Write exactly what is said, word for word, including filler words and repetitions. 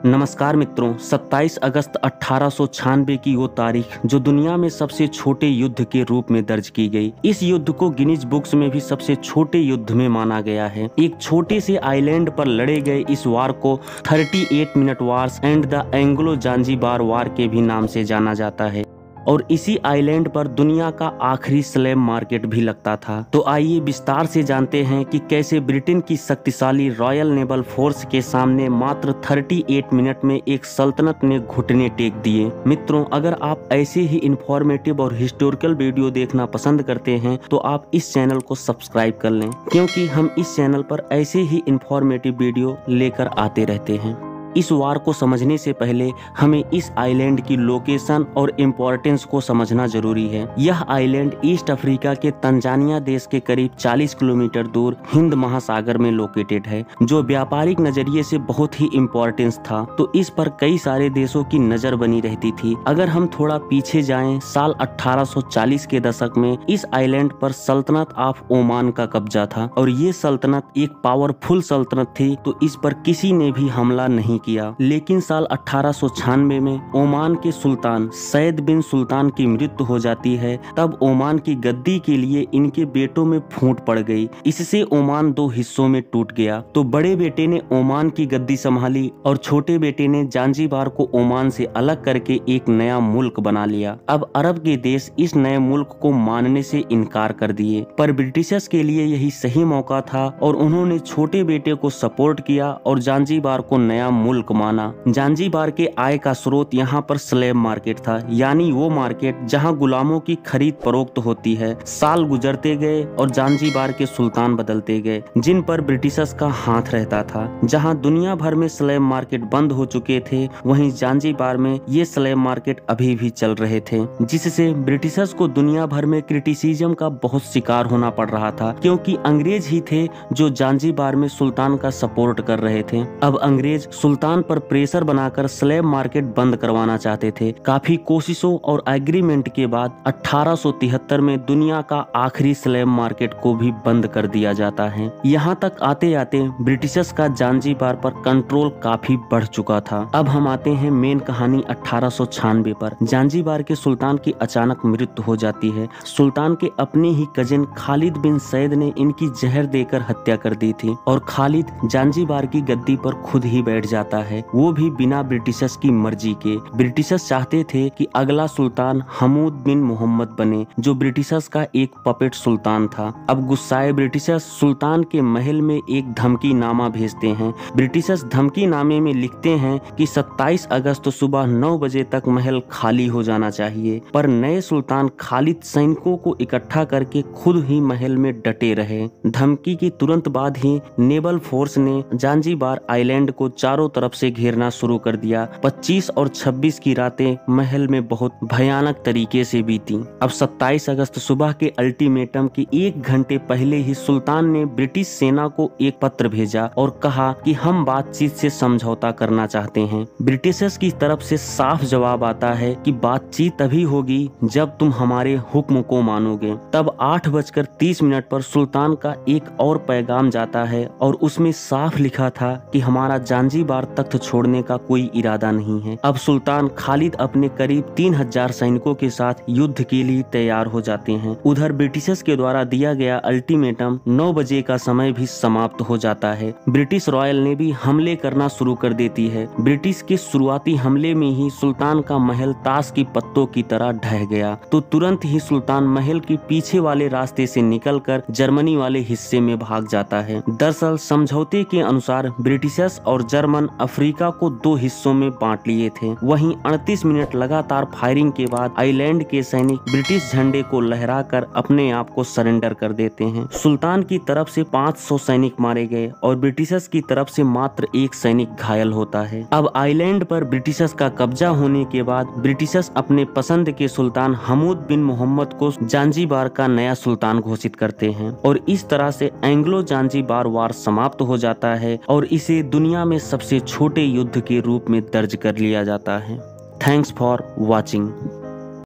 नमस्कार मित्रों, सत्ताईस अगस्त अठारह सौ छियानवे की वो तारीख जो दुनिया में सबसे छोटे युद्ध के रूप में दर्ज की गई। इस युद्ध को गिनीज बुक्स में भी सबसे छोटे युद्ध में माना गया है। एक छोटे से आइलैंड पर लड़े गए इस वार को अड़तीस minute wars and the Anglo Zanzibar war के भी नाम से जाना जाता है और इसी आइलैंड पर दुनिया का आखिरी स्लेव मार्केट भी लगता था। तो आइए विस्तार से जानते हैं कि कैसे ब्रिटेन की शक्तिशाली रॉयल नेवल फोर्स के सामने मात्र अड़तीस मिनट में एक सल्तनत ने घुटने टेक दिए। मित्रों, अगर आप ऐसे ही इंफॉर्मेटिव और हिस्टोरिकल वीडियो देखना पसंद करते हैं तो आप इस चैनल को सब्सक्राइब कर लें, क्योंकि हम इस चैनल पर ऐसे ही इंफॉर्मेटिव वीडियो लेकर आते रहते हैं। इस वार को समझने से पहले हमें इस आइलैंड की लोकेशन और इम्पोर्टेंस को समझना जरूरी है। यह आइलैंड ईस्ट अफ्रीका के तंजानिया देश के करीब चालीस किलोमीटर दूर हिंद महासागर में लोकेटेड है, जो व्यापारिक नजरिए से बहुत ही इम्पोर्टेंस था। तो इस पर कई सारे देशों की नजर बनी रहती थी। अगर हम थोड़ा पीछे जाएं, साल अठारह सौ चालीस के दशक में इस आइलैंड पर सल्तनत ऑफ ओमान का कब्जा था और ये सल्तनत एक पावरफुल सल्तनत थी, तो इस पर किसी ने भी हमला नहीं किया। लेकिन साल अठारह सौ छियानवे में ओमान के सुल्तान सैद बिन सुल्तान की मृत्यु हो जाती है। तब ओमान की गद्दी के लिए इनके बेटों में फूट पड़ गई। इससे ओमान दो हिस्सों में टूट गया। तो बड़े बेटे ने ओमान की गद्दी संभाली और छोटे बेटे ने जांजीबार को ओमान से अलग करके एक नया मुल्क बना लिया। अब अरब के देश इस नए मुल्क को मानने से इनकार कर दिए, पर ब्रिटिशर्स के लिए यही सही मौका था और उन्होंने छोटे बेटे को सपोर्ट किया और जांजीबार को नया मुल्क माना। जांजीबार के आय का स्रोत यहाँ पर स्लेव मार्केट था, यानी वो मार्केट जहाँ गुलामों की खरीद फरोख्त होती है। साल गुजरते गए और जांजीबार के सुल्तान बदलते गए, जिन पर ब्रिटिशर्स का हाथ रहता था। जहाँ दुनिया भर में स्लेव मार्केट बंद हो चुके थे, वहीं जांजीबार में ये स्लेव मार्केट अभी भी चल रहे थे, जिससे ब्रिटिशर्स को दुनिया भर में क्रिटिसिज्म का बहुत शिकार होना पड़ रहा था, क्योंकि अंग्रेज ही थे जो जांजीबार में सुल्तान का सपोर्ट कर रहे थे। अब अंग्रेज सुल्तान पर प्रेशर बनाकर स्लेव मार्केट बंद करवाना चाहते थे। काफी कोशिशों और एग्रीमेंट के बाद अठारह सौ तिहत्तर में दुनिया का आखिरी स्लेव मार्केट को भी बंद कर दिया जाता है। यहाँ तक आते आते ब्रिटिशर्स का जांजीबार पर कंट्रोल काफी बढ़ चुका था। अब हम आते हैं मेन कहानी अठारह सौ छियानवे पर। जांजीबार के सुल्तान की अचानक मृत्यु हो जाती है। सुल्तान के अपने ही कजिन खालिद बिन सैद ने इनकी जहर देकर हत्या कर दी थी और खालिद जांजीबार की गद्दी पर खुद ही बैठ जाता है, वो भी बिना ब्रिटिशर्स की मर्जी के। ब्रिटिशर्स चाहते थे कि अगला सुल्तान हमूद बिन मोहम्मद बने, जो ब्रिटिशर्स का एक पपेट सुल्तान था। अब गुस्साए ब्रिटिशर्स सुल्तान के महल में एक धमकी नामा भेजते हैं। ब्रिटिशर्स धमकी नामे में लिखते हैं कि सत्ताईस अगस्त सुबह नौ बजे तक महल खाली हो जाना चाहिए, पर नए सुल्तान खालिद सैनिकों को इकट्ठा करके खुद ही महल में डटे रहे। धमकी की तुरंत बाद ही नेवल फोर्स ने जांजीबार आइलैंड को चारों तरफ से घेरना शुरू कर दिया। पच्चीस और छब्बीस की रातें महल में बहुत भयानक तरीके से बीती। अब सत्ताईस अगस्त सुबह के अल्टीमेटम के एक घंटे पहले ही सुल्तान ने ब्रिटिश सेना को एक पत्र भेजा और कहा कि हम बातचीत से समझौता करना चाहते हैं। ब्रिटिशर्स की तरफ से साफ जवाब आता है कि बातचीत तभी होगी जब तुम हमारे हुक्म को मानोगे। तब आठ बजकर तीस मिनट पर सुल्तान का एक और पैगाम जाता है और उसमें साफ लिखा था कि हमारा जांजीबार तख्त छोड़ने का कोई इरादा नहीं है। अब सुल्तान खालिद अपने करीब तीन हजार सैनिकों के साथ युद्ध के लिए तैयार हो जाते हैं। उधर ब्रिटिशर्स के द्वारा दिया गया अल्टीमेटम नौ बजे का समय भी समाप्त हो जाता है। ब्रिटिश रॉयल नेवी हमले करना शुरू कर देती है। ब्रिटिश के शुरुआती हमले में ही सुल्तान का महल ताश की पत्तों की तरह ढह गया, तो तुरंत ही सुल्तान महल के पीछे वाले रास्ते से निकलकर जर्मनी वाले हिस्से में भाग जाता है। दरअसल समझौते के अनुसार ब्रिटिशर्स और जर्मन अफ्रीका को दो हिस्सों में बांट लिए थे। वहीं अड़तीस मिनट लगातार फायरिंग के बाद आइलैंड के सैनिक ब्रिटिश झंडे को लहराकर अपने आप को सरेंडर कर देते हैं। सुल्तान की तरफ से पाँच सौ सैनिक मारे गए और ब्रिटिशर्स की तरफ से मात्र एक सैनिक घायल होता है। अब आइलैंड पर ब्रिटिशर्स का कब्जा होने के बाद ब्रिटिशर्स अपने पसंद के सुल्तान हमूद बिन मोहम्मद को जांजीबार का नया सुल्तान घोषित करते हैं और इस तरह से एंग्लो जांजीबार वार समाप्त हो जाता है और इसे दुनिया में सबसे छोटे युद्ध के रूप में दर्ज कर लिया जाता है। Thanks for watching.